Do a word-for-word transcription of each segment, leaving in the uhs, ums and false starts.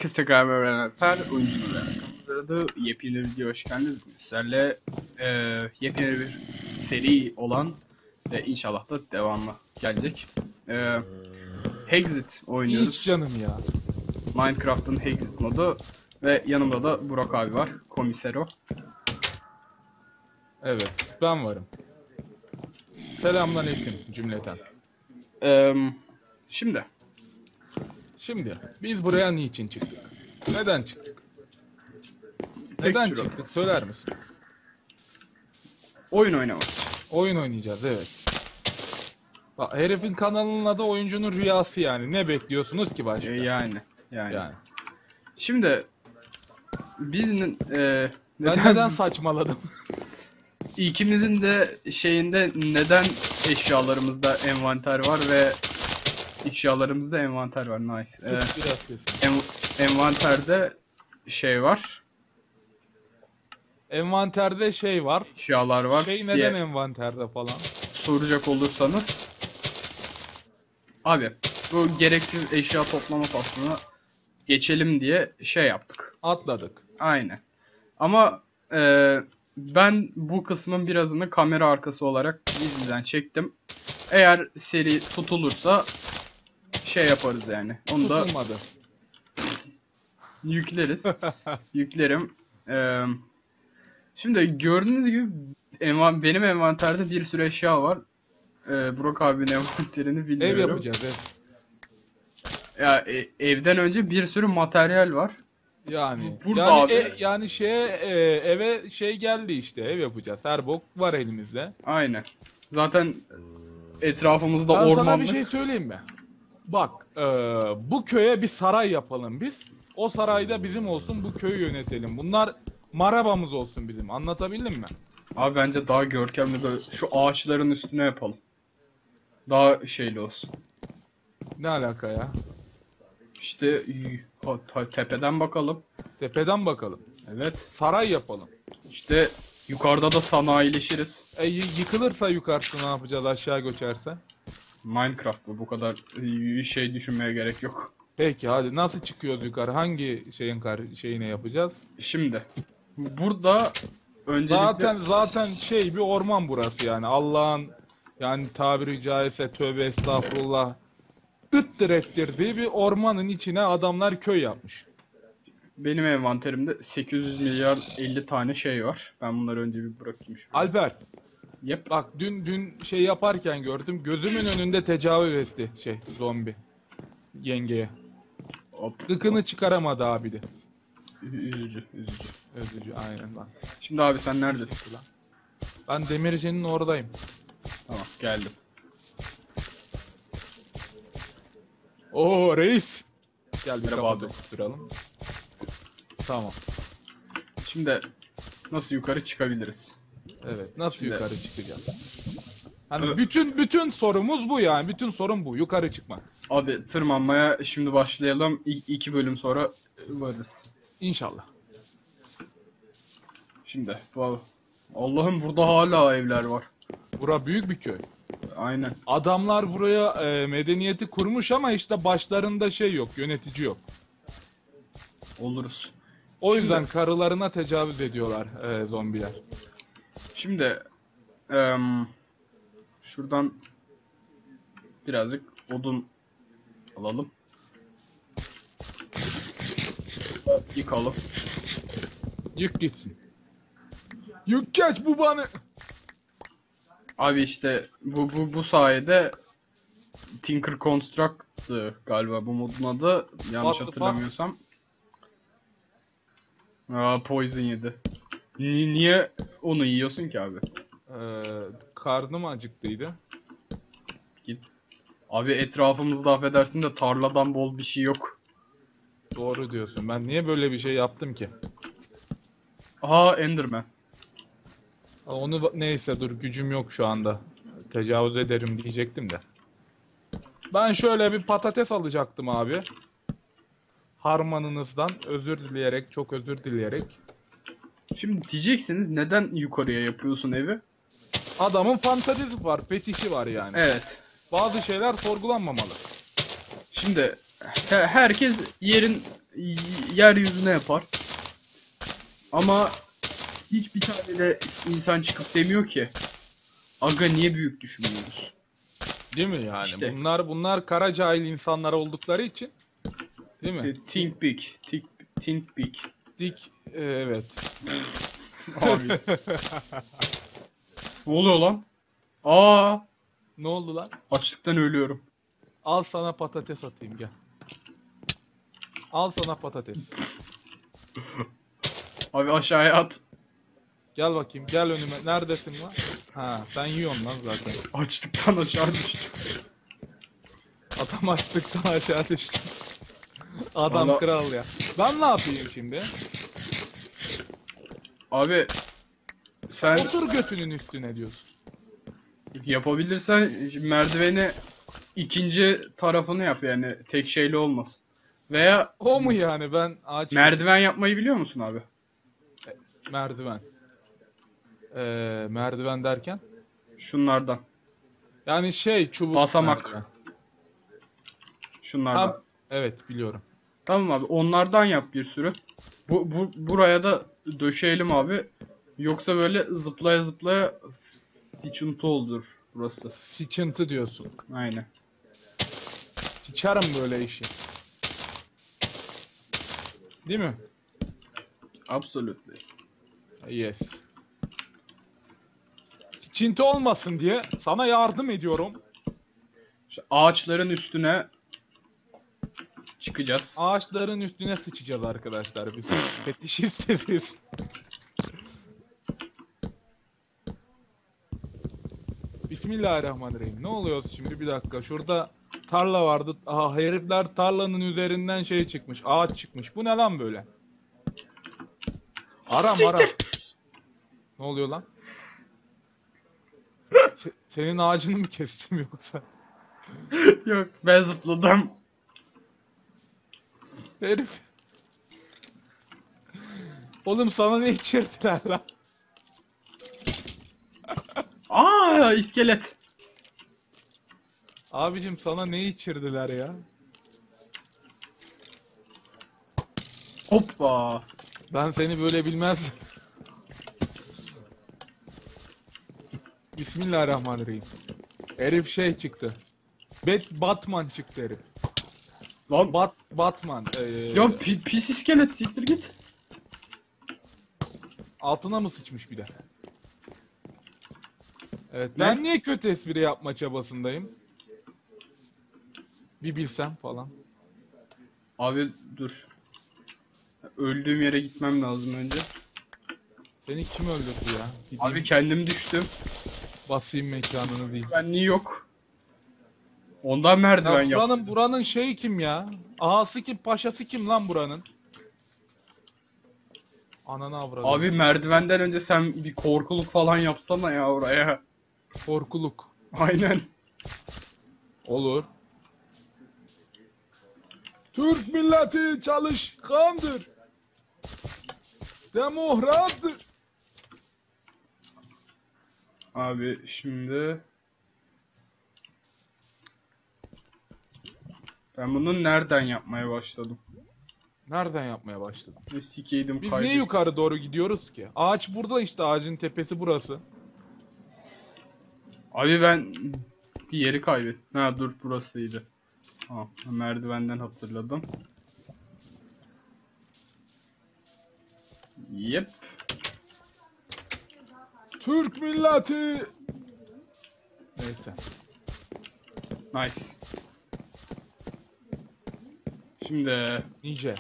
Herkese tekrar merhaba efendim. Oyuncu Biraz Kanalı'da yepyeni bir video hoş geldiniz. Bugün sizlerle e, yepyeni bir seri olan ve inşallah da devamlı gelecek. E, Hexit oynuyoruz. Hiç canım ya. Minecraft'ın Hexit modu ve yanımda da Burak abi var. Komisero. Evet, ben varım. Selamünaleyküm cümleten. E, şimdi. Şimdi biz buraya niçin çıktık? Neden çıktık? Neden Texture çıktık söyler misin? Oyun oynamak. Oyun oynayacağız, evet. Bak, herifin kanalının adı oyuncunun rüyası yani. Ne bekliyorsunuz ki başka? E, yani, yani. Yani. Şimdi biz e, Ben neden... neden saçmaladım? İkimizin de şeyinde neden eşyalarımızda envanter var ve eşyalarımızda envanter var. Nice. Ee, Biraz kesin. en, envanterde şey var. Envanterde şey var. Eşyalar var. Şey neden diye envanterde falan? soracak olursanız. Abi bu gereksiz eşya toplama faslına geçelim diye şey yaptık. Atladık. Aynen. Ama e, ben bu kısmın birazını kamera arkası olarak gizliden çektim. Eğer seri tutulursa şey yaparız yani. Onu da Tutulmadı. yükleriz. Yüklerim. Ee, şimdi gördüğünüz gibi envan benim envanterde bir sürü eşya var. Ee, Burak abinin envanterini bilmiyorum. Ev yapacağız ev. Ya e, evden önce bir sürü materyal var. Yani Burada yani abi. e- yani şeye e, eve şey geldi işte ev yapacağız. Her bok var elimizde. Aynen. Zaten etrafımızda Ben ormanlık. sana bir şey söyleyeyim mi? Bak e, bu köye bir saray yapalım biz. O sarayda bizim olsun, bu köyü yönetelim. Bunlar marabamız olsun bizim. Anlatabildim mi? Abi bence daha görkemli böyle şu ağaçların üstüne yapalım. Daha şeyli olsun. Ne alaka ya? İşte y- ha- ta- tepeden bakalım. Tepeden bakalım. Evet. Saray yapalım. İşte yukarıda da sanayileşiriz. E, y- yıkılırsa yukarısı ne yapacağız aşağı göçerse? Minecraft bu. Bu kadar e, şey düşünmeye gerek yok. Peki hadi nasıl çıkıyoruz yukarı? Hangi şeyin kar şeyine yapacağız? Şimdi burada öncelikle Zaten zaten şey bir orman burası yani. Allah'ın yani tabiri caizse tövbe estağfurullah ıttır ettirdiği bir ormanın içine adamlar köy yapmış. benim envanterimde sekiz yüz milyar elli tane şey var. Ben bunları önce bir bırakayım şuraya. Alper Yep. bak dün dün şey yaparken gördüm. Gözümün önünde tecavüz etti şey zombi yengeye. Hop. Gıkını çıkaramadı abi de. Üzücü, üzücü. Özücü aynen lan. Şimdi abi sen neredesin? Ben Demirci'nin oradayım. Tamam, geldim. Oo reis. Gel bir Merhaba kafa abi. tutturalım. Tamam. Şimdi nasıl yukarı çıkabiliriz? Evet. Nasıl Şimdi- yukarı çıkacağız? Hani Evet. bütün bütün sorumuz bu yani. Bütün sorun bu. Yukarı çıkmak. Abi tırmanmaya şimdi başlayalım. İ- iki bölüm sonra varız. İnşallah. Şimdi bu- Allah'ım burada hala evler var. Bura büyük bir köy. Aynen. Adamlar buraya e, medeniyeti kurmuş ama işte başlarında şey yok, yönetici yok. Oluruz. O Şimdi- yüzden karılarına tecavüz ediyorlar e, zombiler. Şimdi em, şuradan birazcık odun alalım. Yıkalım. Yük gitsin. Yük geç bu bana. Abi işte bu bu bu sayede Tinker Construct galiba bu modun adı, yanlış What the hatırlamıyorsam. Aa, poison yedi. Ni- niye onu yiyorsun ki abi? E, karnım acıktıydı. Git. Abi etrafımızda affedersin de tarladan bol bir şey yok. Doğru diyorsun. Ben niye böyle bir şey yaptım ki? Aha, Enderman. Onu neyse dur gücüm yok şu anda. Tecavüz ederim diyecektim de. Ben şöyle bir patates alacaktım abi. Harmanınızdan özür dileyerek, çok özür dileyerek. Şimdi diyeceksiniz neden yukarıya yapıyorsun evi? Adamın fantezisi var, fetişi var yani. Evet. Bazı şeyler sorgulanmamalı. Şimdi he- herkes yerin yeryüzüne yapar. Ama hiçbir tane de insan çıkıp demiyor ki aga niye büyük düşünmüyoruz? Değil mi yani? İşte. Bunlar bunlar kara cahil insanlar oldukları için. Değil mi? İşte think big, think, think big. Dik e, evet. Abi. Ne oluyor lan? Aa, Ne oldu lan? açlıktan ölüyorum. Al sana patates atayım gel. Al sana patates. Abi aşağıya at. Gel bakayım gel önüme. Neredesin lan? Ha sen yiyorsun lan zaten. Açlıktan aşağı düştüm. Adam açlıktan aşağı düştü. Adam Valla- kral ya. Ben ne yapayım şimdi? Abi sen Otur götünün üstüne diyorsun. yapabilirsen merdiveni ikinci tarafını yap yani tek şeyli olmasın. Veya O mu yani ben ağaç merdiven yapmayı biliyor musun abi? merdiven. Ee, merdiven derken? Şunlardan. Yani şey çubuk Basamak. merdiven. Şunlardan. Tam, evet biliyorum. Tamam abi onlardan yap bir sürü. Bu, bu buraya da döşeyelim abi. Yoksa böyle zıplaya zıplaya sıçıntı olur burası. Sıçıntı diyorsun. Aynen. Sıçarım böyle işi. Değil mi? Absolutely. Yes. Sıçıntı olmasın diye sana yardım ediyorum. İşte ağaçların üstüne çıkacağız. Ağaçların üstüne sıçacağız arkadaşlar biz. Fetişistiz biz. Bismillahirrahmanirrahim. Ne oluyor şimdi bir dakika. Şurada tarla vardı. Aha herifler tarlanın üzerinden şey çıkmış. Ağaç çıkmış. Bu ne lan böyle? Aram aram. Ne oluyor lan? Se- senin ağacını mı kestim yoksa? Yok ben zıpladım. Herif. Oğlum sana ne içirdiler lan? Aa iskelet. Abicim sana ne içirdiler ya? Hoppa. Ben seni böyle bilmezdim. Bismillahirrahmanirrahim. Herif şey çıktı. Bat Batman çıktı herif. Lan Bat Batman. Ee, ya pi- pis iskelet siktir git. altına mı sıçmış bir de? Evet. Ne? Ben niye kötü espri yapma çabasındayım? Bir bilsem falan. Abi dur. Öldüğüm yere gitmem lazım önce. Seni kim öldürdü ya? Gideyim, Abi kendim düştüm. basayım mekanını diyeyim. Benliği yok. Ondan merdiven Ya yap. buranın buranın şeyi kim ya? Ağası kim, paşası kim lan buranın? Ananı avradım. Abi merdivenden önce sen bir korkuluk falan yapsana ya oraya. Korkuluk. Aynen. Olur. Türk milleti çalışkandır. Demokrattır. Abi şimdi ben bunu nereden yapmaya başladım? Nereden yapmaya başladın? Ne sikeydim Biz kaydı. niye yukarı doğru gidiyoruz ki? Ağaç burada işte, ağacın tepesi burası. Abi ben bir yeri kaybettim. Ha dur burasıydı. Ha, merdivenden hatırladım. Yep. Türk milleti. Neyse. Nice. Şimdi Nice.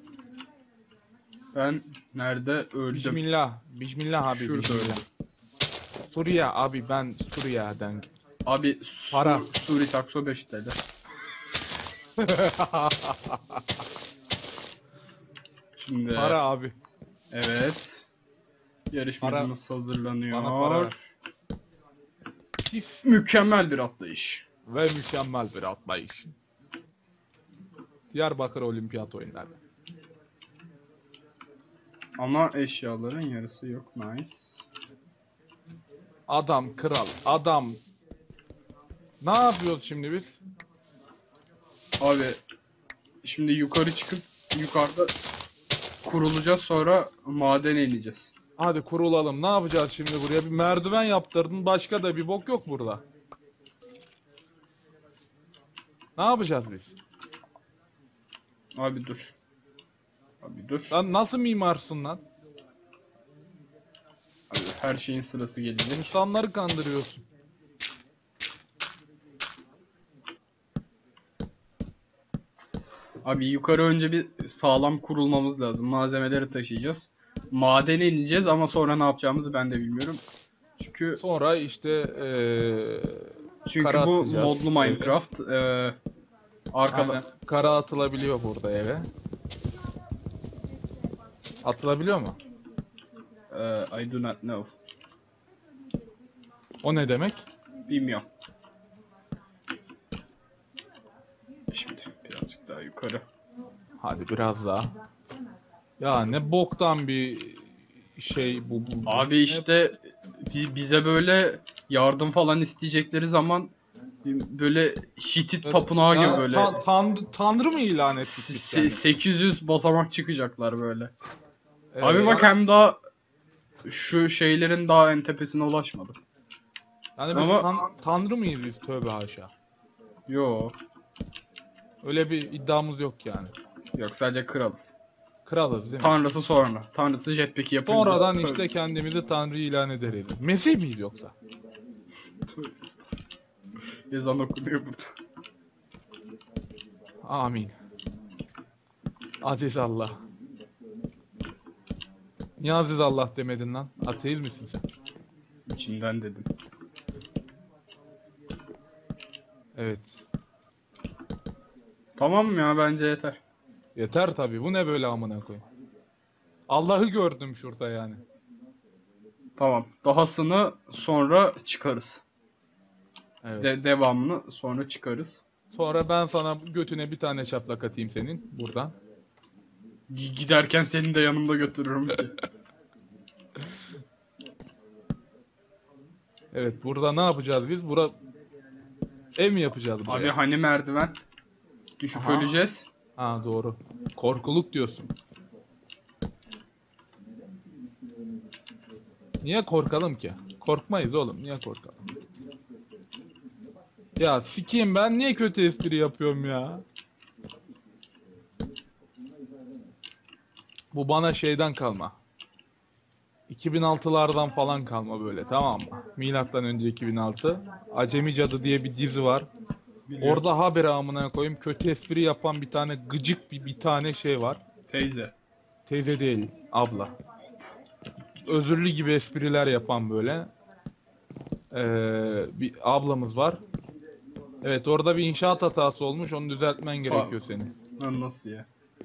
ben nerede öldüm? Bismillah. Bismillah abi. Şurada Bismillah. öldüm. Suriye abi, ben Suriye'den. Abi su, Para. Suri Sakso beş T L. Şimdi Para abi. evet. Yarışmamız hazırlanıyor. Bana para ver. Pis Mükemmel bir atlayış. ve mükemmel bir atlayış. Diyarbakır Olimpiyat Oyunları. Ama eşyaların yarısı yok. Nice. Adam kral, adam. Ne yapıyoruz şimdi biz? Abi şimdi yukarı çıkıp yukarıda kurulacağız, sonra madene ineceğiz. Hadi kurulalım. Ne yapacağız şimdi buraya? Bir merdiven yaptırdın. Başka da bir bok yok burada. Ne yapacağız biz? Abi dur. Abi dur. Lan nasıl mimarsın lan? Abi her şeyin sırası gelecek. İnsanları kandırıyorsun. Abi yukarı önce bir sağlam kurulmamız lazım. Malzemeleri taşıyacağız. Madene ineceğiz ama sonra ne yapacağımızı ben de bilmiyorum. Çünkü Sonra işte eee çünkü kara bu atacağız modlu Minecraft. Ee, arkada aynen. Kara atılabiliyor burada eve. Atılabiliyor mu? Ee, I do not know. O ne demek? Bilmiyorum. Şimdi birazcık daha yukarı. Hadi biraz daha. Ya ne boktan bir şey bu. bu. Abi Ne- işte bi- bize böyle yardım falan isteyecekleri zaman böyle Hitit tapınağı Ya gibi böyle ta- tan- tanrı mı ilan ettik biz se- yani? sekiz yüz basamak çıkacaklar böyle. Ee, Abi bak, yani, hem daha şu şeylerin daha en tepesine ulaşmadı. yani biz ama- tan- tanrı mıyız biz, tövbe haşa. Yo, Öyle bir iddiamız yok yani. yok, sadece kralız. Kralız değil mi? Tanrısı sonra. Tanrısı jetpack'i yapınca. Sonradan Tövbe- işte kendimizi tanrı ilan ederiz. Mesih miyiz yoksa? Tövbe estağfurullah. Ezan okunuyor burada. Amin. Aziz Allah. Niye aziz Allah demedin lan? Ateist misin sen? İçimden dedim. Evet. Tamam mı ya, bence yeter. Yeter tabii. Bu ne böyle amına koyayım? Allah'ı gördüm şurada yani. Tamam. Dahasını sonra çıkarız. Evet. De- devamını sonra çıkarız. Sonra ben sana götüne bir tane şaplak atayım senin buradan. G- giderken seni de yanımda götürürüm ki. Evet, burada ne yapacağız biz? Bura ev mi yapacağız buraya? Abi hani merdiven? Düşüp Aha. öleceğiz. Ha doğru. Korkuluk diyorsun. Niye korkalım ki? Korkmayız oğlum. Niye korkalım? Ya sikeyim, ben niye kötü espri yapıyorum ya? Bu bana şeyden kalma. iki bin altılardan falan kalma böyle, tamam mı? Milattan önce iki bin altı. Acemi Cadı diye bir dizi var. Biliyorum. Orada habire amına koyayım kötü espri yapan bir tane gıcık bir bir tane şey var. Teyze. Teyze değil, abla. Özürlü gibi espriler yapan böyle ee, bir ablamız var. Evet, orada bir inşaat hatası olmuş, onu düzeltmen gerekiyor senin. Lan nasıl ya?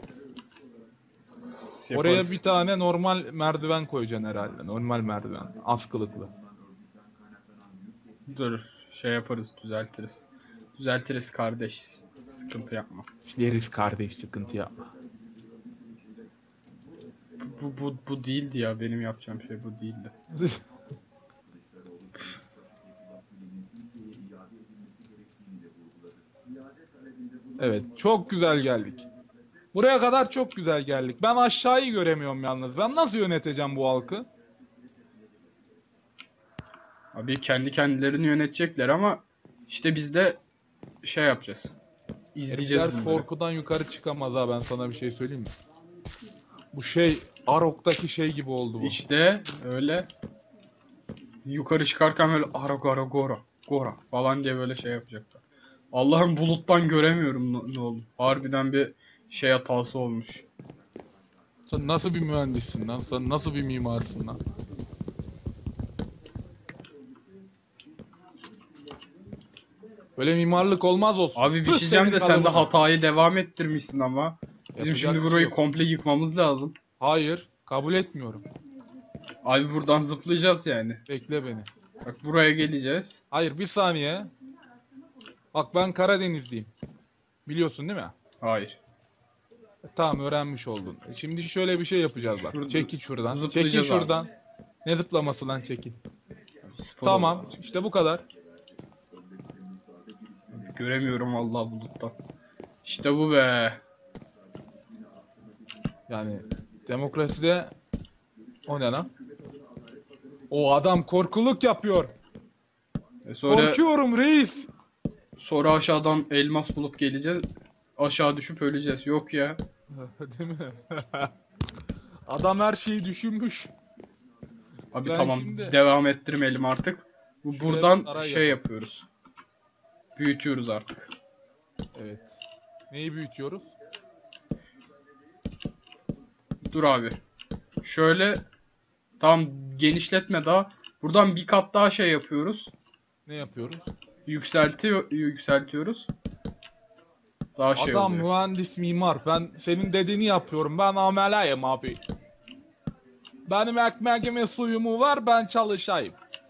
Nasıl Oraya yaparız? bir tane normal merdiven koyacaksın herhalde. Normal merdiven, askılıklı. Dur, şey yaparız, düzeltiriz. Düzeltiriz kardeş. Sıkıntı yapma. Sileriz kardeş, sıkıntı yapma. Bu, bu, bu değildi ya, benim yapacağım şey bu değildi. Evet, çok güzel geldik. Buraya kadar çok güzel geldik. Ben aşağıyı göremiyorum yalnız. Ben nasıl yöneteceğim bu halkı? Abi kendi kendilerini yönetecekler ama işte biz de şey yapacağız. İzleyeceğiz Herifler bunları. korkudan yukarı çıkamaz ha, ben sana bir şey söyleyeyim mi? Bu şey Arok'taki şey gibi oldu bu. İşte öyle yukarı çıkarken böyle ara gora gora gora falan diye böyle şey yapacaklar. Allah'ım, buluttan göremiyorum ne, ne oldu. Harbiden bir şey hatası olmuş. Sen nasıl bir mühendissin lan? Sen nasıl bir mimarsın lan? Böyle mimarlık olmaz olsun. Abi bir Tüh şey diyeceğim senin de sen de kalıbına. hatayı devam ettirmişsin ama. Bizim Yapacak şimdi bir şey burayı yok. komple yıkmamız lazım. Hayır, kabul etmiyorum. Abi buradan zıplayacağız yani. Bekle beni. Bak, buraya geleceğiz. Hayır, bir saniye. Bak ben Karadenizliyim. Biliyorsun değil mi? Hayır. E, tamam, öğrenmiş oldun. E, şimdi şöyle bir şey yapacağız bak. Şurada Çekil şuradan. Çekil zıplayacağız şuradan. Ne zıplaması lan, çekil. Spor Tamam, olmaz. işte bu kadar. Göremiyorum vallahi buluttan. İşte bu be. Yani Demokraside o ne lan? O adam korkuluk yapıyor. E sonra Korkuyorum reis. sonra aşağıdan elmas bulup geleceğiz. Aşağı düşüp öleceğiz. Yok ya. Değil mi? Adam her şeyi düşünmüş. Abi Ben tamam, şimdi- devam ettirmeyelim artık. Bu Şuraya bir buradan saray şey yapalım. yapıyoruz. Büyütüyoruz artık. Evet. Neyi büyütüyoruz? Dur abi. Şöyle tam genişletme daha. Buradan bir kat daha şey yapıyoruz. Ne yapıyoruz? Yükseltiyor yükseltiyoruz. Daha şey Adam oluyor. mühendis mimar. Ben senin dediğini yapıyorum. Ben ameleyim abi. Benim ekmeğime suyumu ver, ben çalışayım.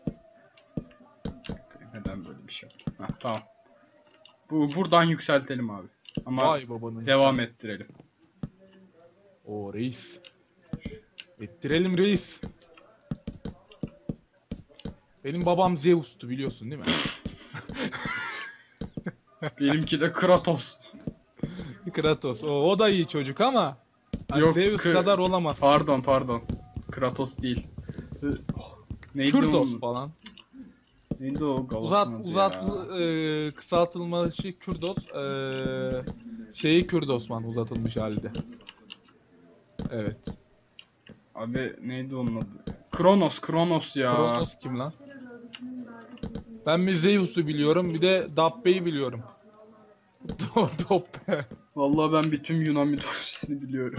Neden böyle bir şey yaptım? Heh, tamam. Bu buradan yükseltelim abi. Ama Vay babanın devam işi. ettirelim. O reis. Ettirelim reis. Benim babam Zeus'tu biliyorsun değil mi? Benimki de Kratos. Kratos. O, o da iyi çocuk ama hani Yok, Zeus Kı- kadar olamaz. Pardon pardon. Kratos değil. Hı, oh, Neydi Kürdos onun- falan. Neydi o Galat'ın Uzat adı uzat ya? e, kısaltılması Kürdos. E, şeyi Kürdosman uzatılmış halde. Evet. Abi neydi onun adı? Kronos, Kronos ya. Kronos kim lan? Ben bir Zeus'u biliyorum, bir de Dabbe'yi biliyorum. Dabbe. Vallahi ben bütün Yunan mitolojisini biliyorum.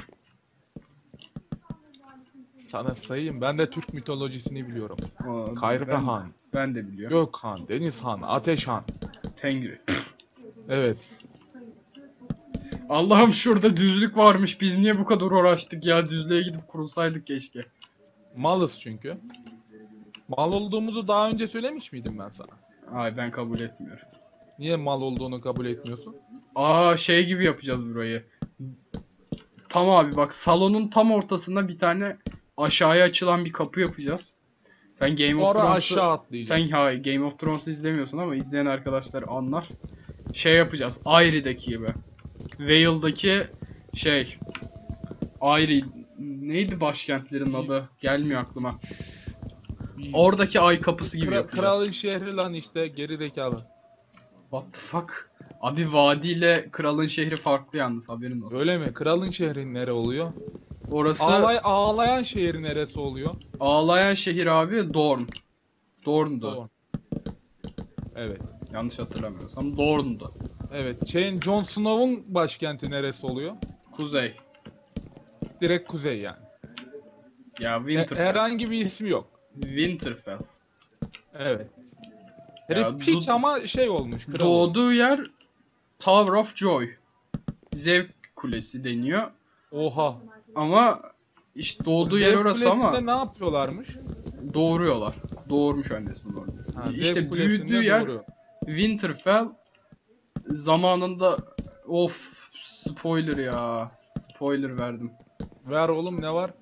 Sana sayayım, ben de Türk mitolojisini biliyorum. Aa, Kayra ben, Han, ben de biliyorum. Gökhan, Deniz Han, Ateş Han. Tengri. Evet. Allah'ım şurada düzlük varmış. Biz niye bu kadar uğraştık ya? Düzlüğe gidip kurulsaydık keşke. Malız çünkü. Mal olduğumuzu daha önce söylemiş miydim ben sana? Ay ben kabul etmiyorum. Niye mal olduğunu kabul etmiyorsun? Aa şey gibi yapacağız burayı. Tam abi bak, salonun tam ortasında bir tane aşağıya açılan bir kapı yapacağız. Sen Game of Sonra Thrones'u aşağı atlayacağız. sen ha, Game of Thrones'u izlemiyorsun ama izleyen arkadaşlar anlar. Şey yapacağız. Eyre'deki gibi. Vale'daki şey Eyre neydi başkentlerin adı? Gelmiyor aklıma. Oradaki ay kapısı gibi Kra- yapacağız. kralın şehri lan işte, geri zekalı. What the fuck? Abi vadi ile kralın şehri farklı yalnız, haberin olsun. Öyle mi? Kralın şehri nere oluyor? Orası Ağlay ağlayan şehri neresi oluyor? ağlayan şehir abi Dorn. Dorn'du. Doğru. Evet. Yanlış hatırlamıyorsam Dorn'du. Evet. Şeyin, Jon Snow'un başkenti neresi oluyor? Kuzey. Direkt kuzey yani. Ya E- Winterfell. herhangi bir ismi yok. Winterfell. Evet. Ya, Herif piç do- ama şey olmuş. Kral olmuş. Doğduğu yer Tower of Joy. Zevk Kulesi deniyor. Oha. Ama işte doğduğu yer Zevk orası Kulesi'nde ama ne yapıyorlarmış? doğuruyorlar. Doğurmuş annesi bunu orada. Ha, İşte Zevk Kulesi'nde büyüdüğü yer doğuruyor. Winterfell. Zamanında of spoiler ya. Spoiler verdim. Ver oğlum, ne var?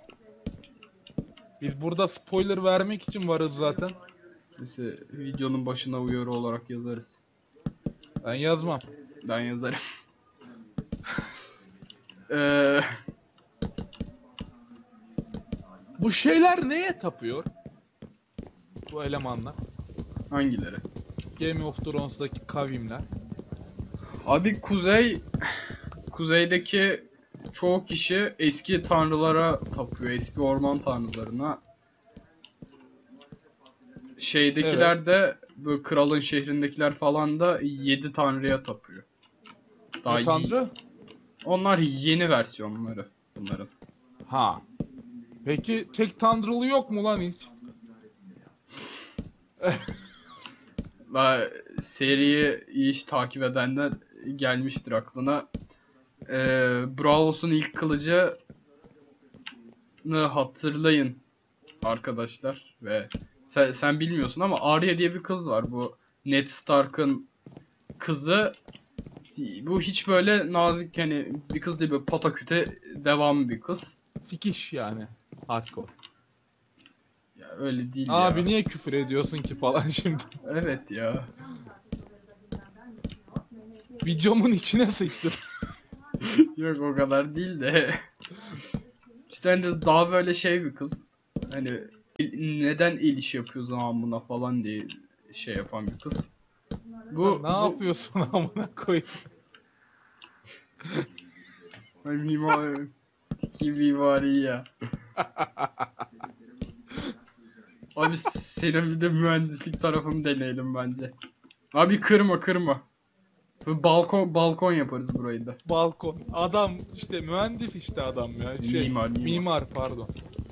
Biz burada spoiler vermek için varız zaten. Neyse videonun başına uyarı olarak yazarız. Ben yazmam. Ben yazarım. Eee Bu şeyler neye tapıyor? Bu elemanlar. hangileri? Game of Thrones'daki kavimler. Abi kuzey kuzeydeki çoğu kişi eski tanrılara tapıyor. Eski orman tanrılarına. Şeydekiler de bu kralın şehrindekiler falan da yedi tanrıya tapıyor. Daha Ne y- tanrı? Onlar yeni versiyonları bunların. Ha. Peki tek tanrılı yok mu lan hiç? Daha seriyi hiç takip edenler gelmiştir aklına. Ee, Bravos'un ilk kılıcını hatırlayın arkadaşlar ve sen, sen bilmiyorsun ama Arya diye bir kız var, bu Ned Stark'ın kızı. Bu hiç böyle nazik, hani bir kız değil, böyle pataküte devam bir kız. Sikiş yani. Hardcore. Ya öyle değil Abi ya. niye küfür ediyorsun ki falan şimdi? Evet ya. Videomun içine sıçtın. Yok o kadar değil de. İşte hani daha böyle şey bir kız. Hani il- neden el işi yapıyor zaman buna falan diye şey yapan bir kız. Bu ne bu yapıyorsun amına koyayım? Ay mimar sikiyim mimari ya. Abi senin bir de mühendislik tarafını deneyelim bence. Abi kırma kırma. Bu balkon balkon yaparız burayı da. Balkon. Adam işte mühendis işte adam ya. Şey Mimar mimar. mimar pardon.